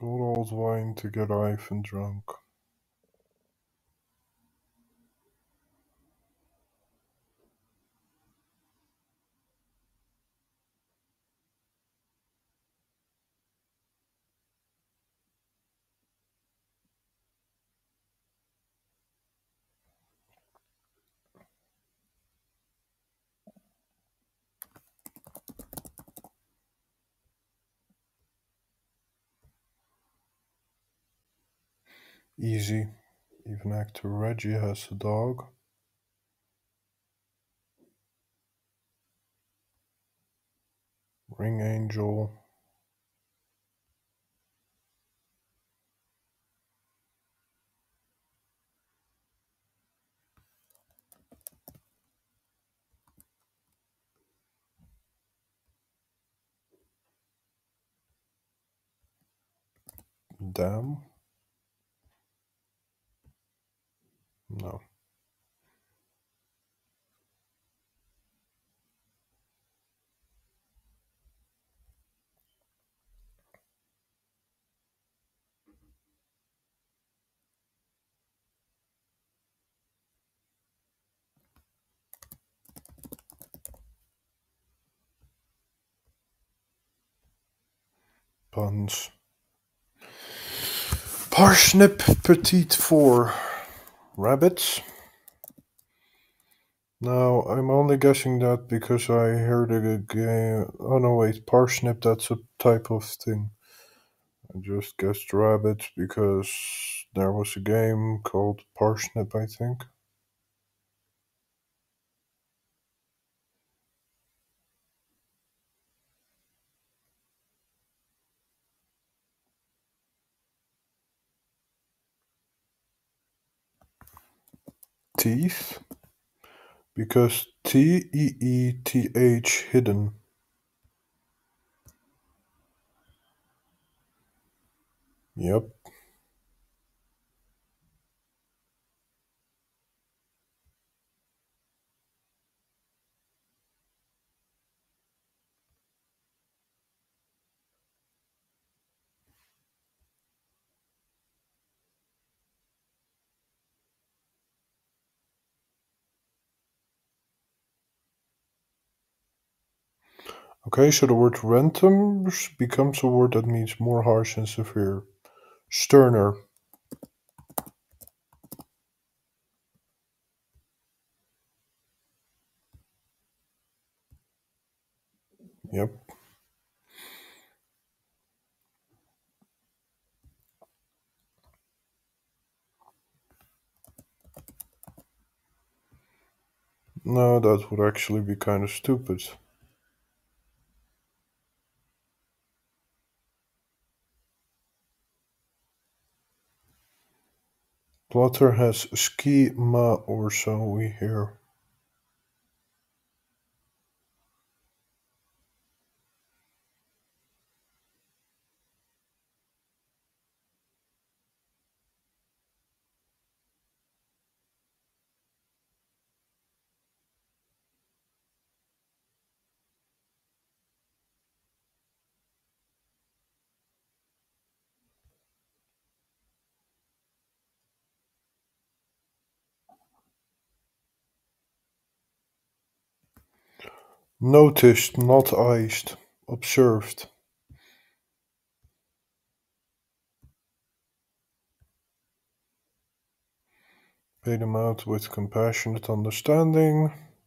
Good old wine to get Ivan drunk. Easy. Even actor Reggie has a dog. Ring Angel. Damn. No. Puns. Parsnip petite four. Rabbits? No, I'm only guessing that because I heard a game. Oh no, wait, parsnip, that's a type of thing. I just guessed rabbits because there was a game called Parsnip, I think. Teeth? Because Teeth hidden. Yep. Okay, so the word random becomes a word that means more harsh and severe. Sterner. Yep. No, that would actually be kind of stupid. Plotter has schema or so, we hear. Noticed, not iced. Observed. Paid them out with compassionate understanding.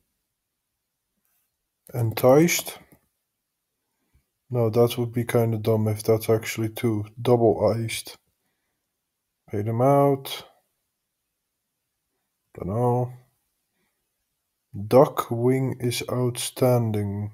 Enticed? No, that would be kind of dumb if that's actually two. Double iced. Paid them out. Dunno. Duck wing is outstanding.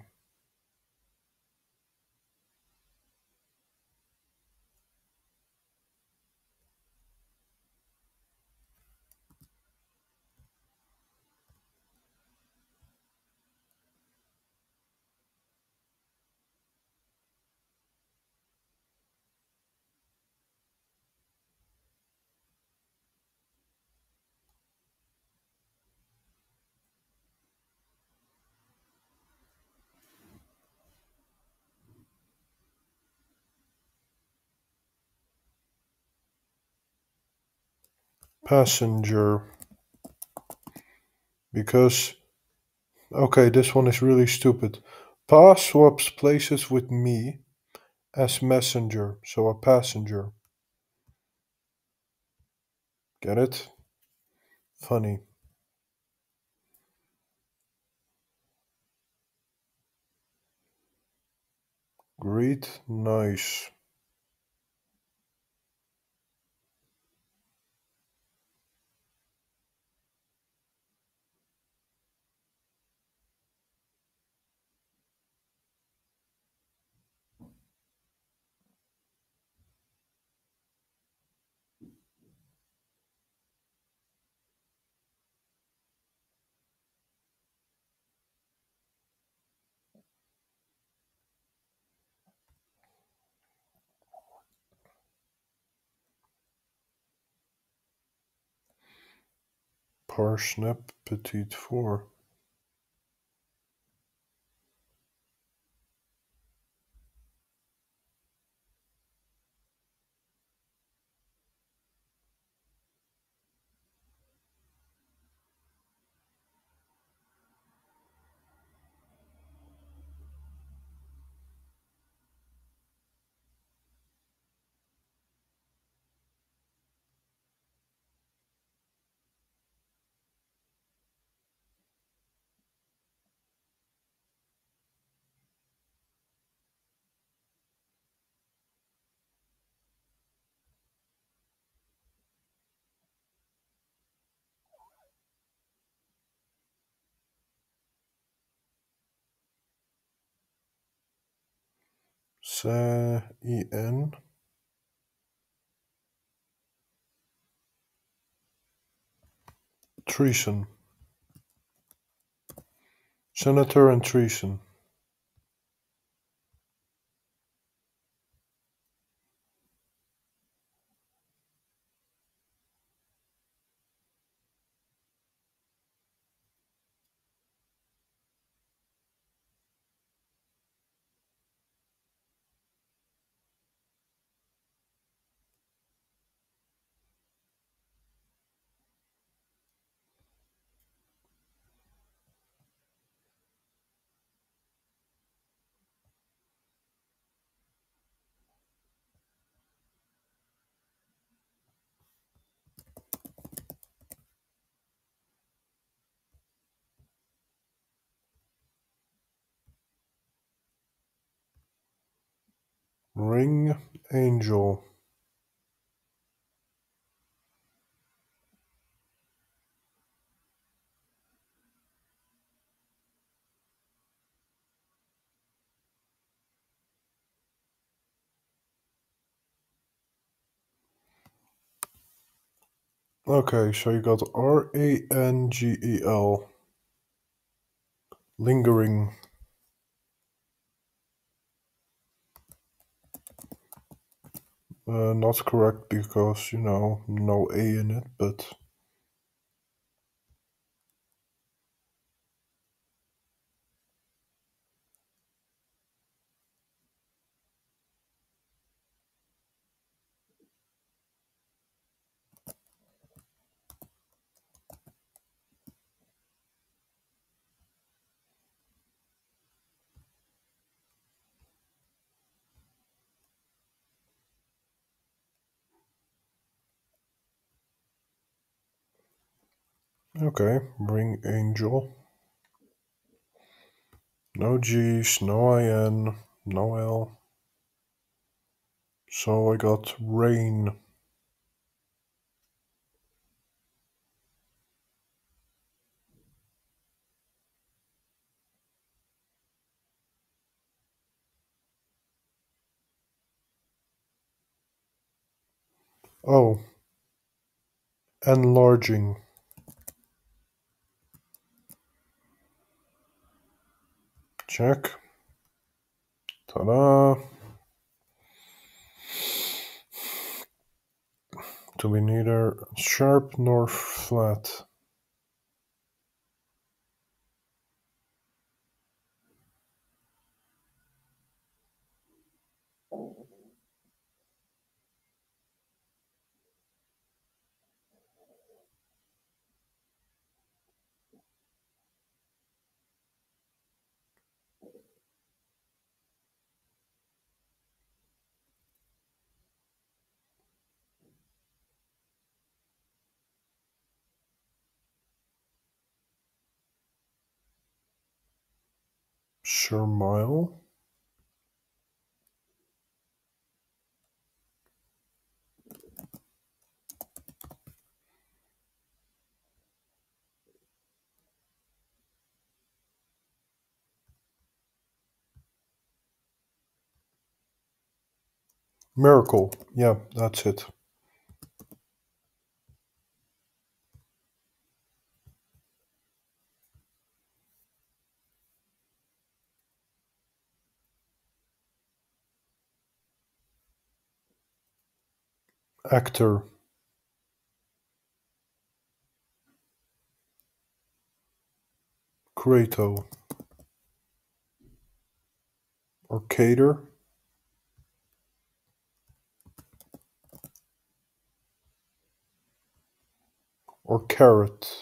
Passenger. Because, okay, this one is really stupid. Pa swaps places with me as messenger, so a passenger. Get it? Funny. Great, nice. Parsnip, petite four. Sen. Treason. Senator and treason. Ring angel. Okay, so you got Rangel. Lingering. Not correct because, no A in it, but okay. Ring angel. No G's, no IN, no L. So I got rain. Oh, enlarging. Check. Ta-da. To be neither sharp nor flat. Surmile. Miracle. Yeah, that's it. Actor. Crato. Or cater. Or carrot.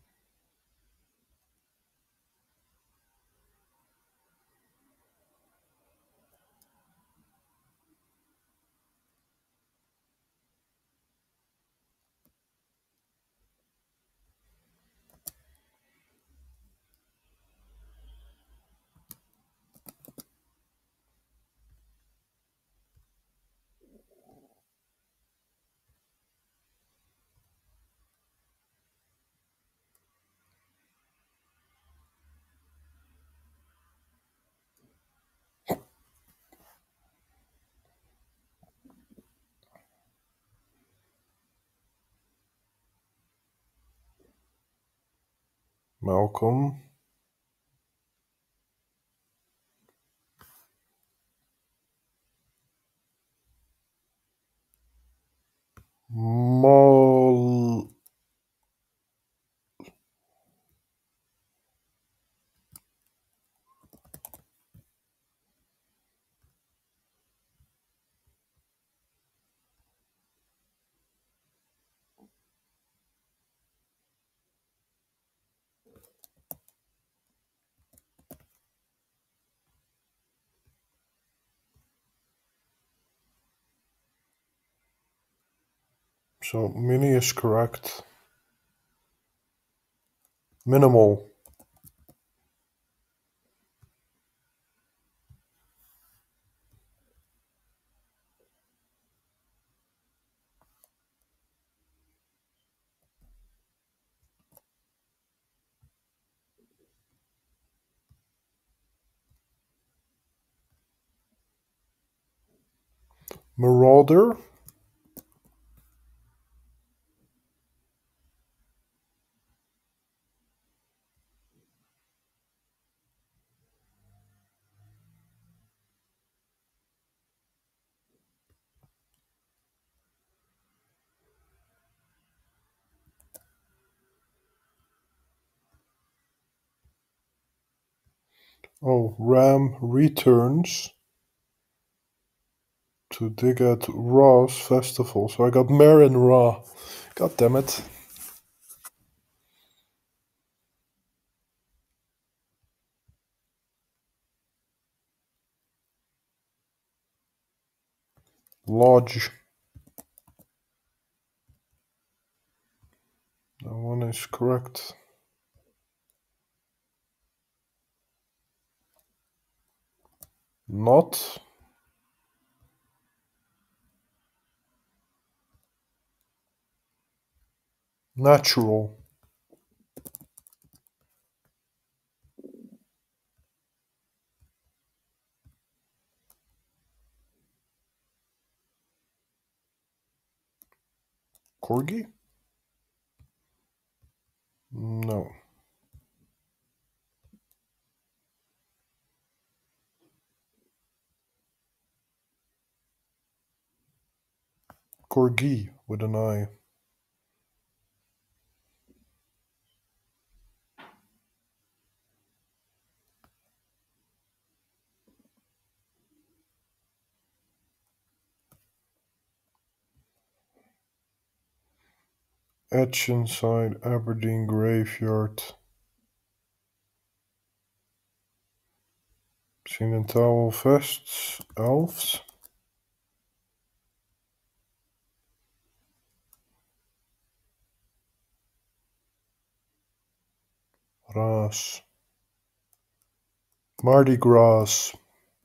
Malcolm. Mal. So mini is correct. Minimal. Marauder. Oh, Ram returns to dig at Ra's festival. So I got Mare and Ra. God damn it. Lodge. That one is correct. Not. Natural. Corgi? No. Corgi with an I. Etch inside Aberdeen graveyard. Seen in towel vests. Elves. Raas. Mardi Gras.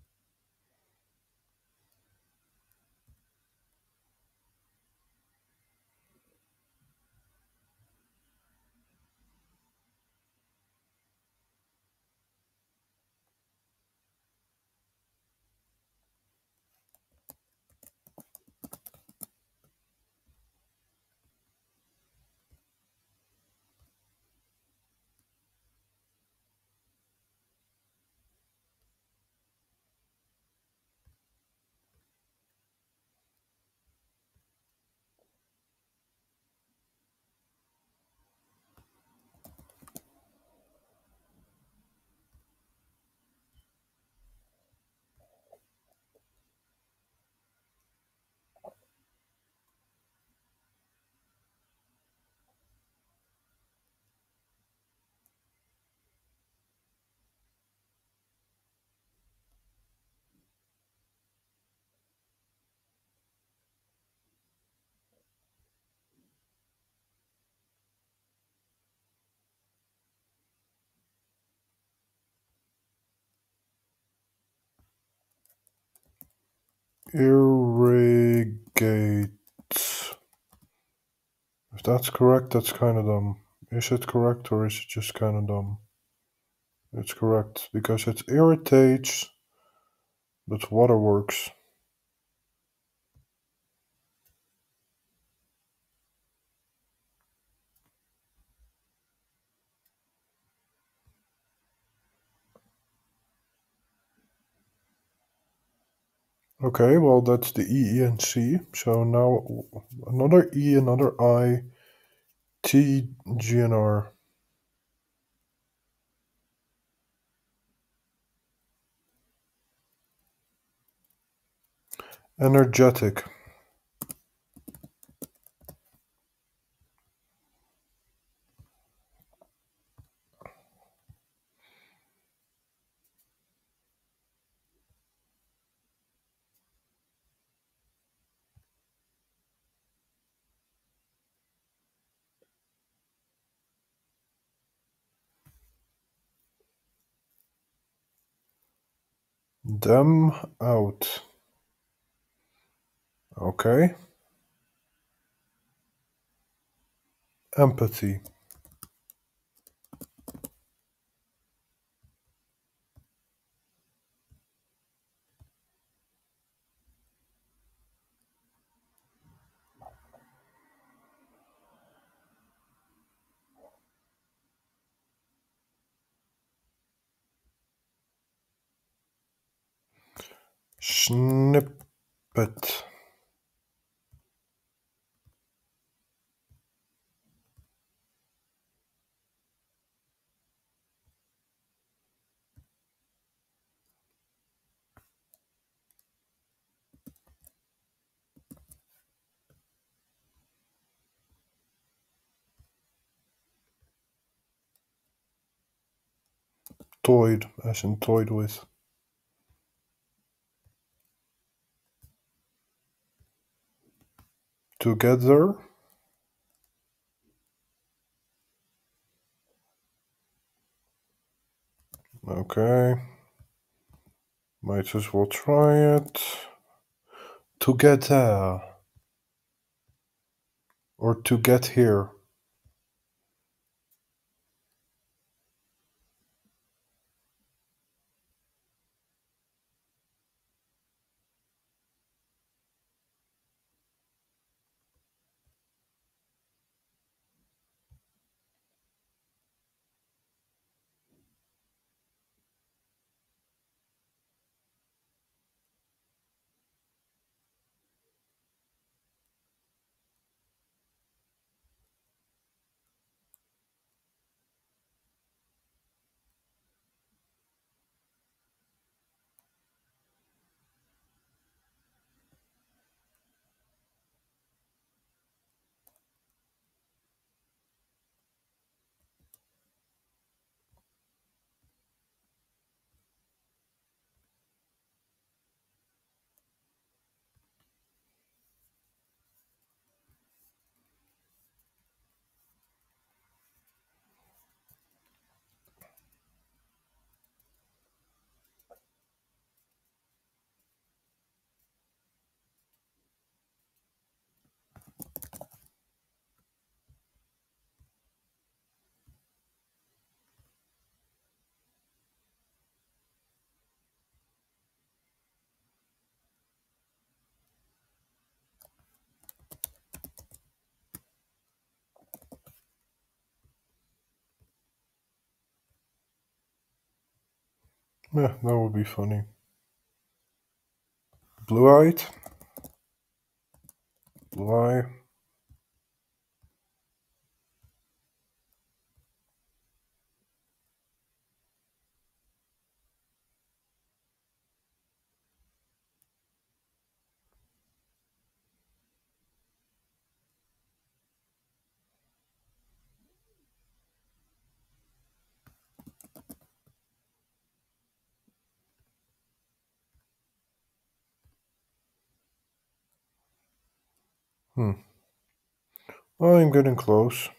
Irrigate. If that's correct, that's kind of dumb. Is it correct or is it just kind of dumb? It's correct because it irritates, but waterworks. Okay, well that's the E, E, and C. So now another E, another I, T, G, and R. Energetic. Them out. Okay. Empathy. Snippet. Toyed, as in toyed with. Together. Okay. Might as well try it. Together. Or to get here. Yeah, that would be funny. Blue-eyed? Blue eye? Hmm. Oh, I'm getting close.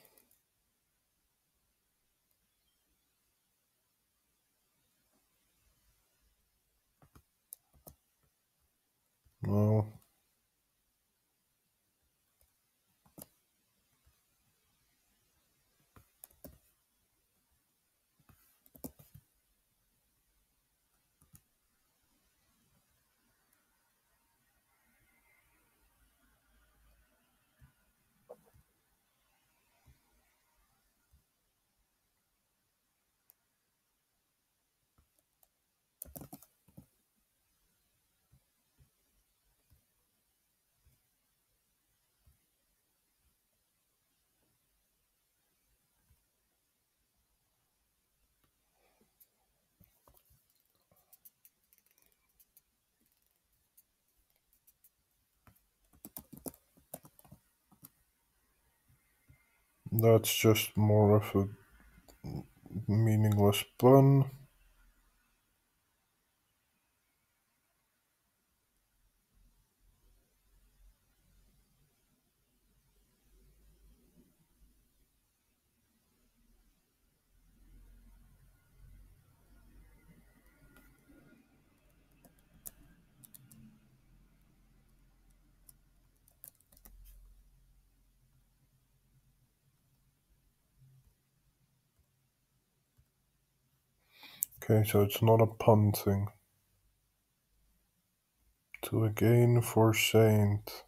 No. That's just more of a meaningless pun. Okay, so it's not a pun thing. To again for saint.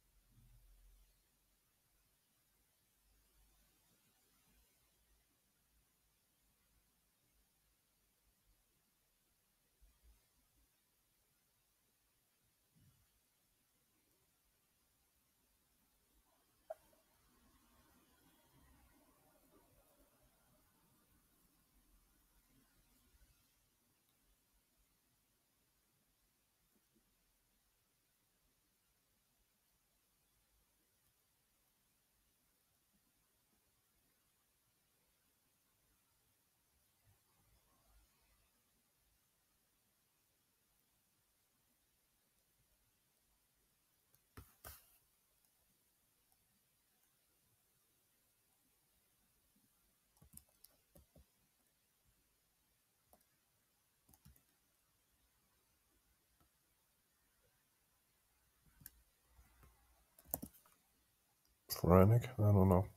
Frantic? I don't know.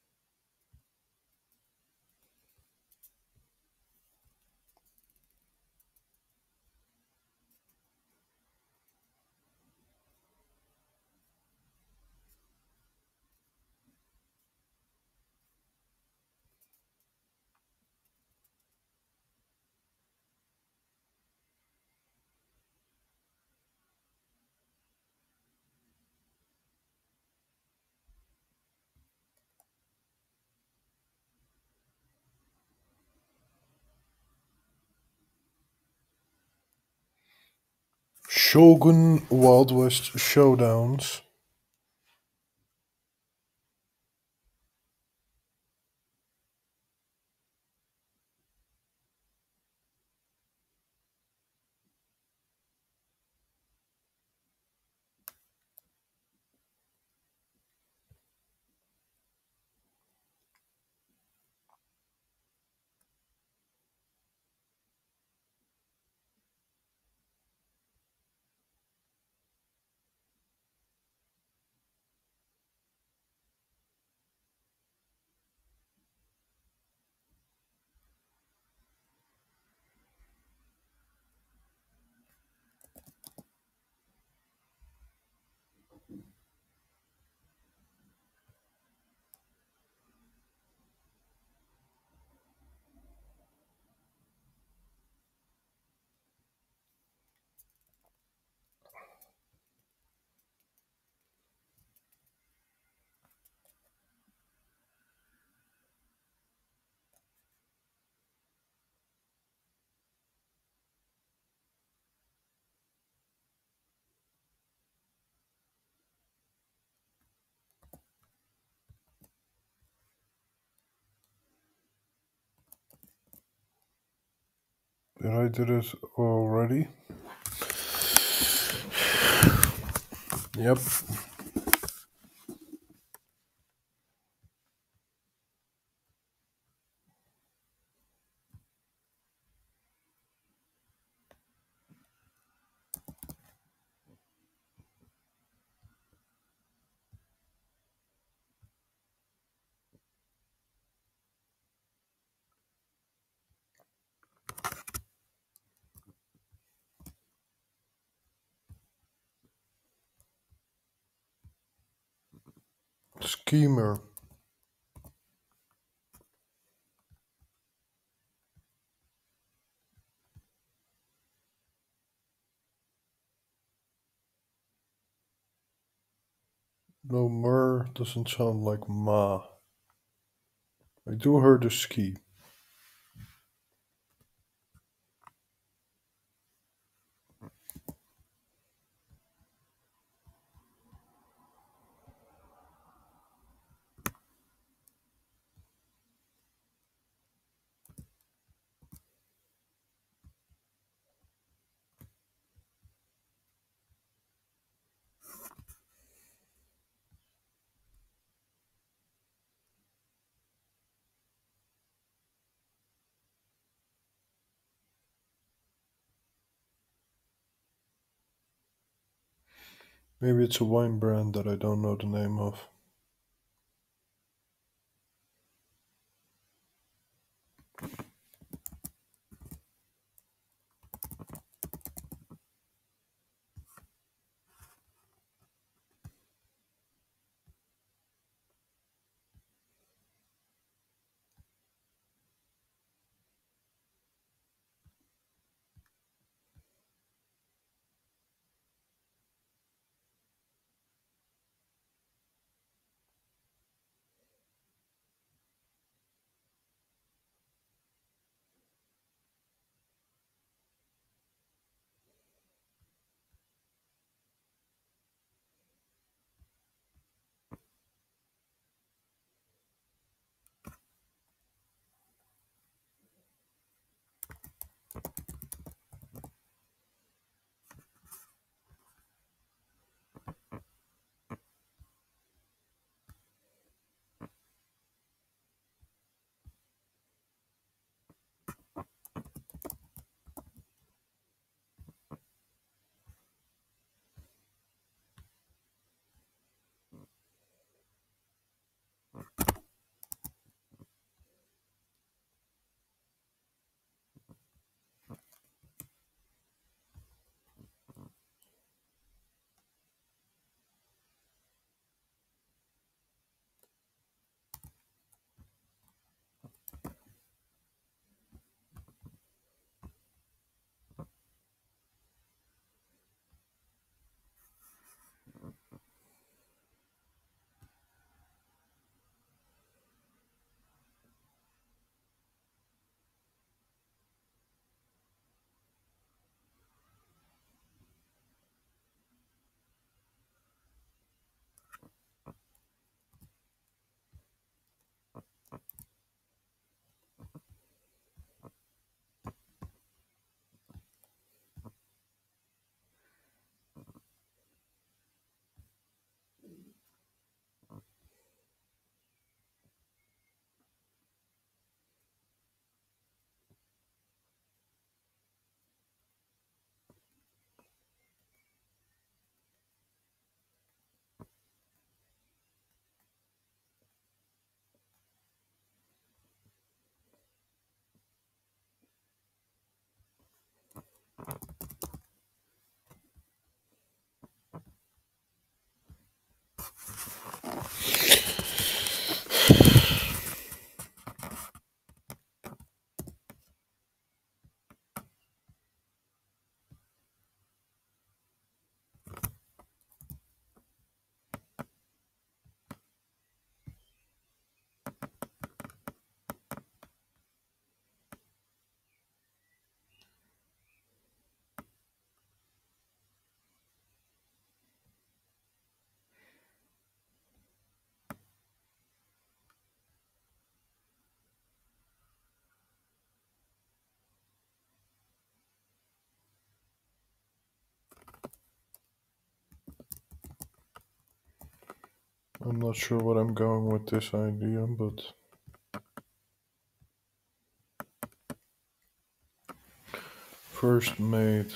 Shogun Wild West Showdowns. Did I did it already? Yep. Schemer. No, mer doesn't sound like ma. I do hear the ski. Maybe it's a wine brand that I don't know the name of. I'm not sure what I'm going with this idea, but first made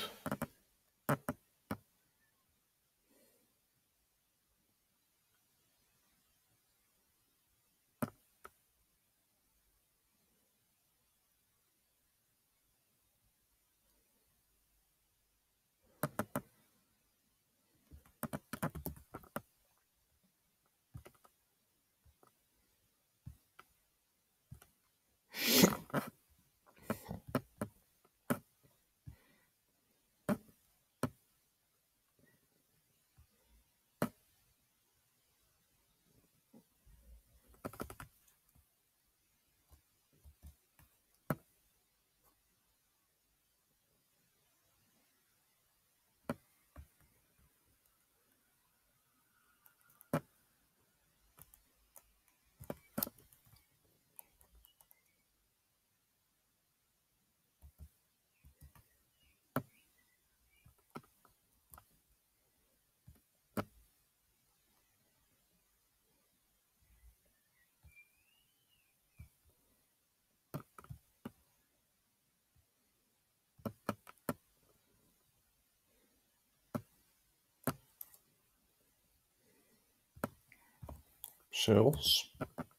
cells.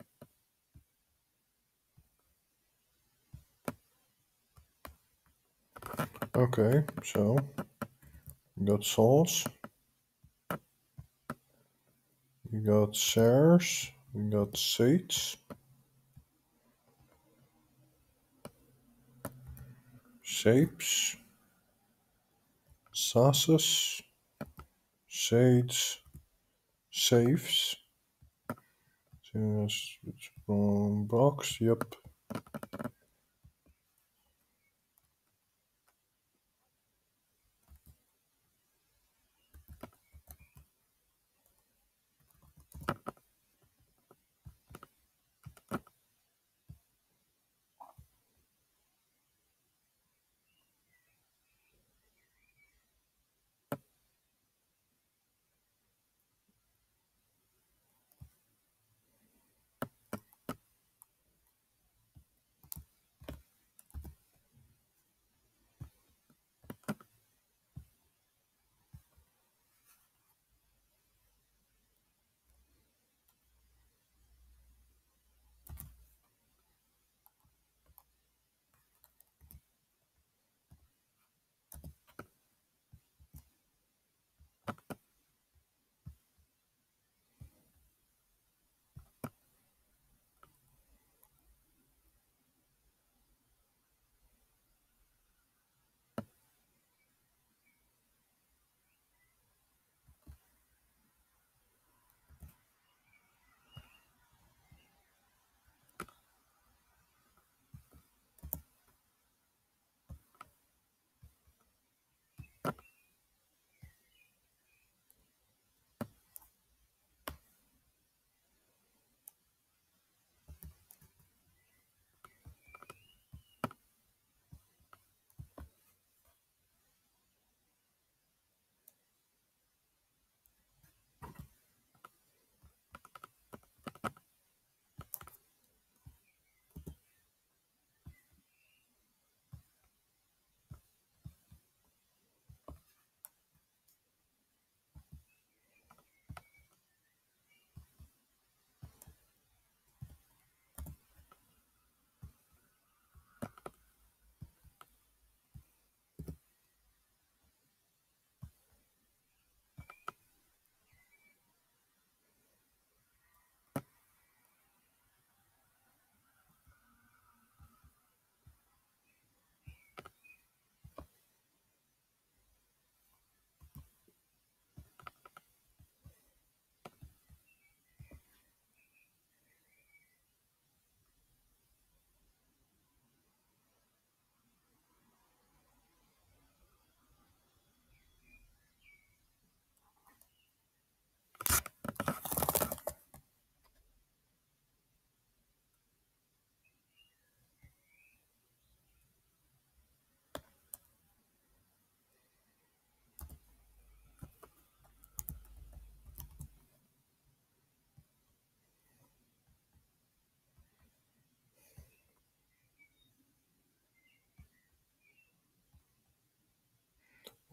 Okay, so we got sauce, we got shares, we got seeds, shapes, sauces, shades, safes. Yes, it's wrong box. Yep.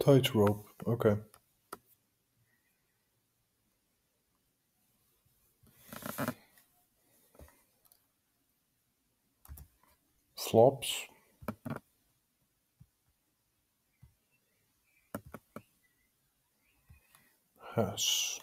Tightrope. Okay. Flops. Has.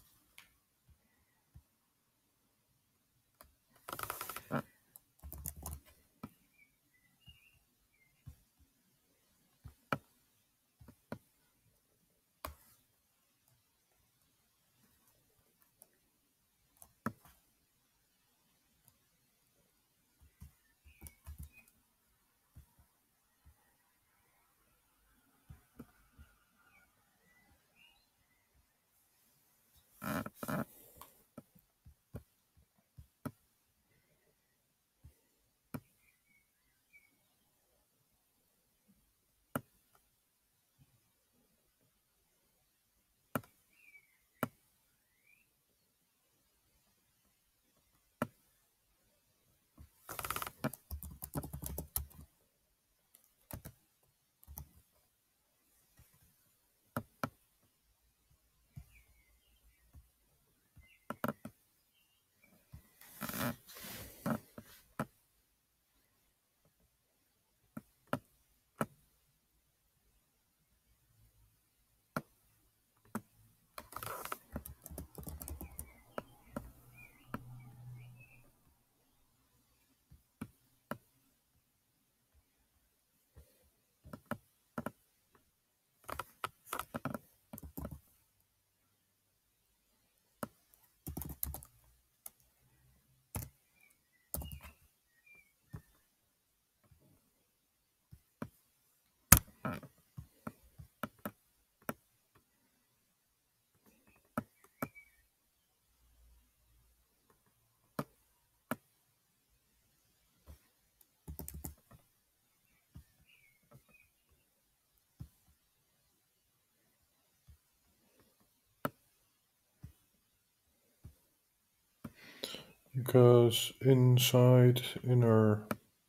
Because inside, inner,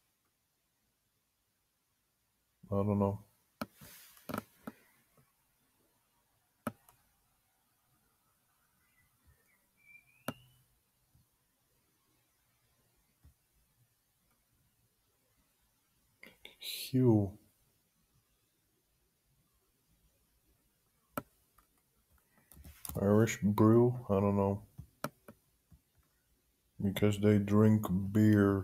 I don't know. Hue. Irish brew, I don't know. Because they drink beer.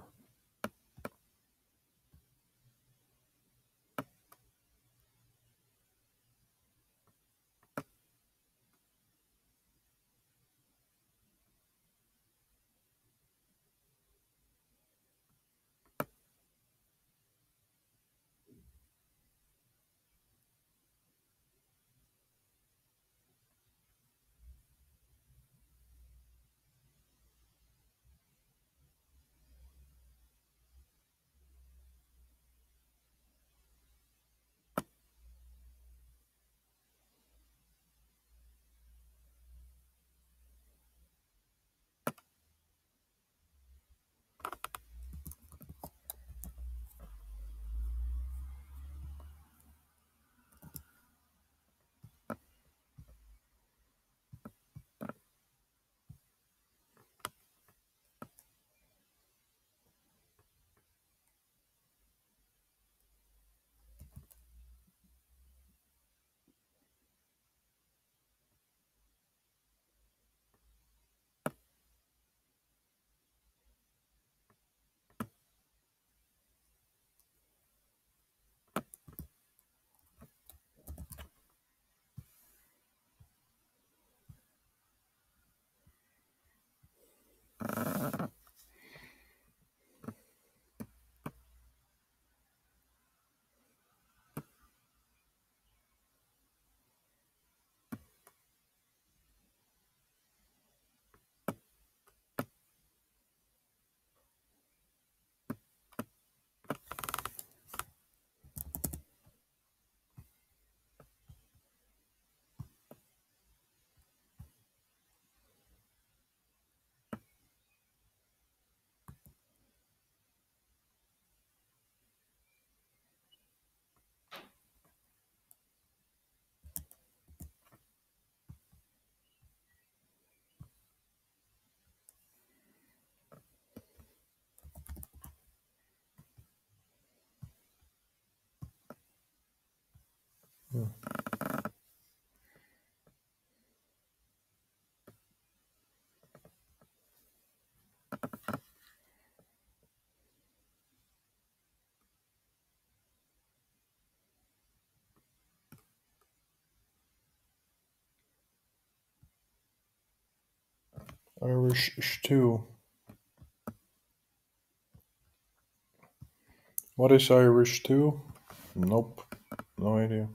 Irish stew. What is Irish stew? Nope. No idea.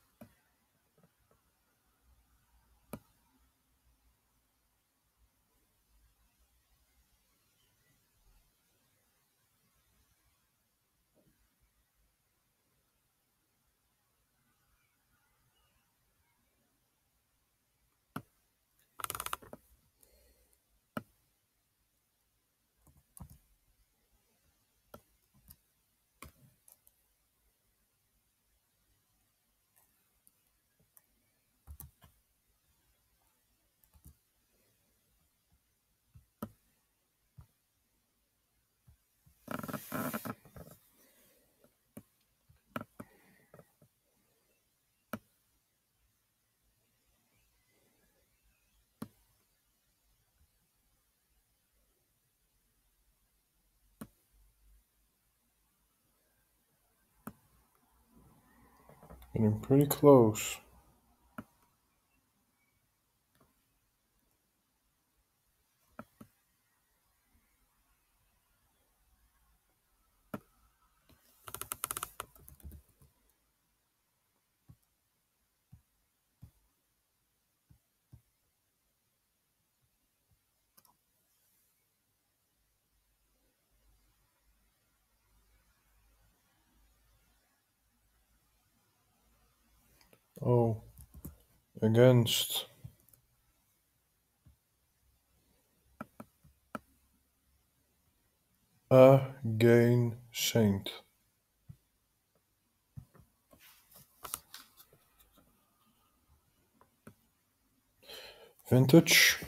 Getting pretty close. Oh, against. Again saint. Vintage.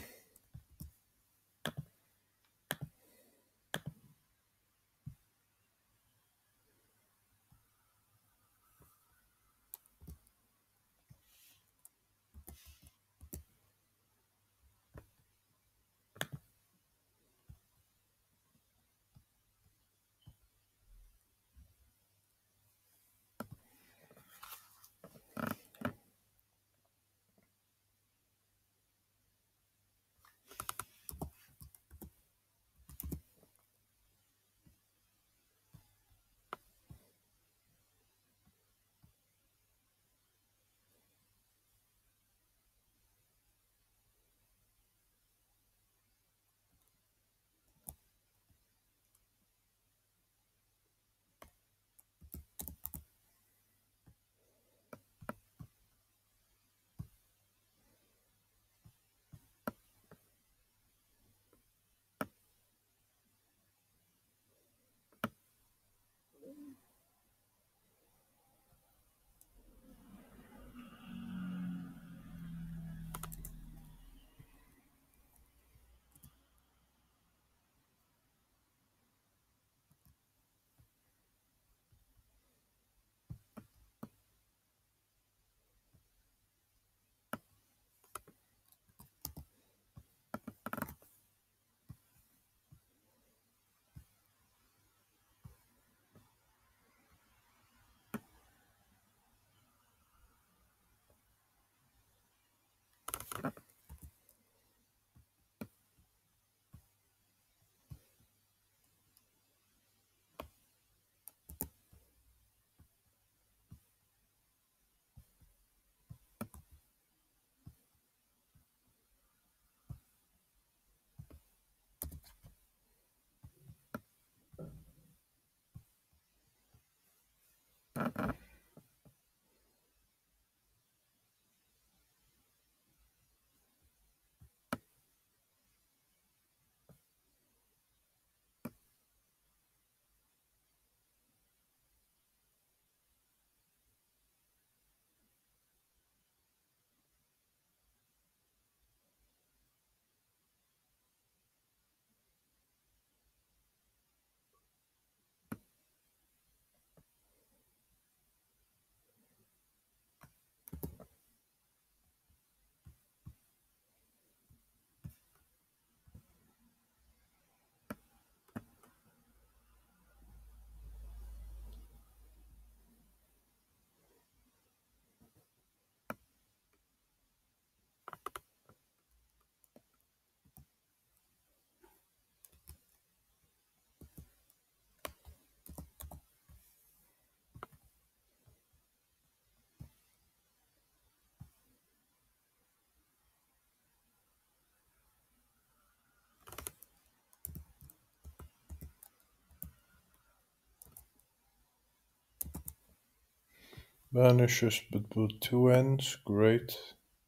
Vanishes but with two ends. Great.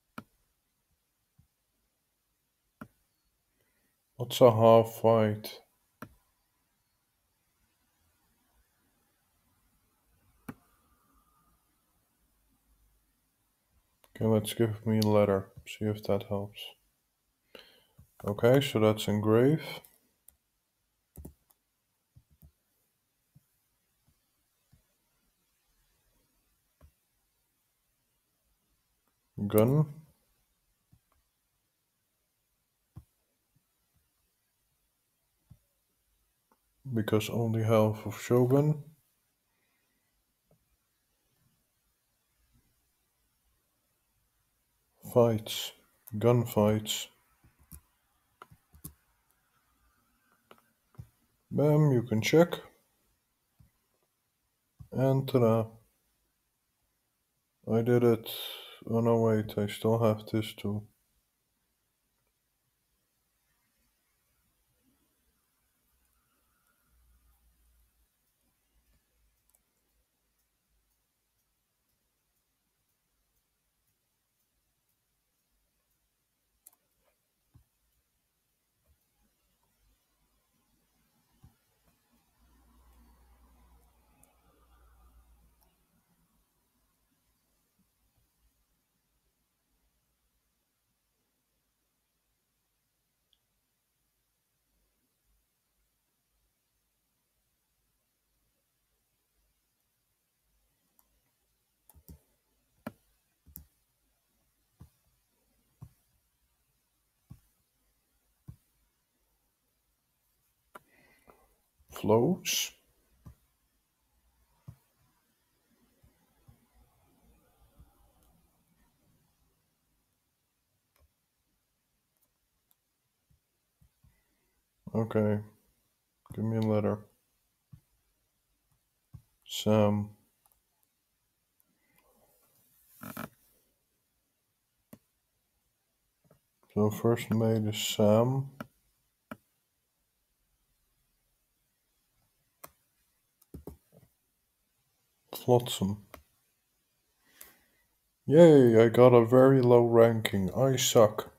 What's a half fight? Okay, let's give me a letter. See if that helps. Okay, so that's engrave. Gun. Because only half of Shogun. Fights. Gunfights. Bam, you can check. And ta-da. I did it. Oh no, wait, I still have this too. Flows. Okay, give me a letter. Sam. So first mate is Sam. Flotsam. Yay, I got a very low ranking. I suck.